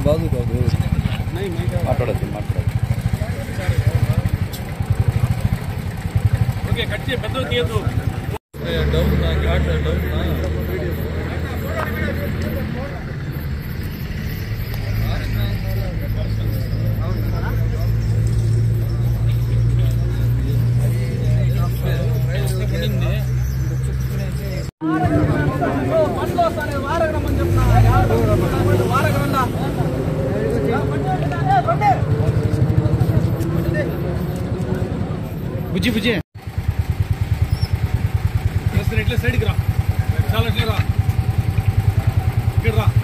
बाजू माట్లాడచ్చు okay cut చేయి పెద్దది తీయదు డౌన్ నా ఘాట్ డౌన్ నా బుజ్జి బుజ్జి ఇట్లా సైడ్కి రా చాలా రా ఇక్కడ రా